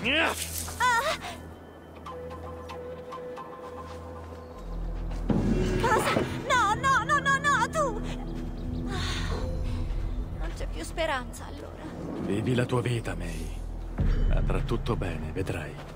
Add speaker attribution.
Speaker 1: Cosa? No, no, no, no, no, tu! Non c'è più speranza, allora.
Speaker 2: Vivi la tua vita, May. Andrà tutto bene, vedrai.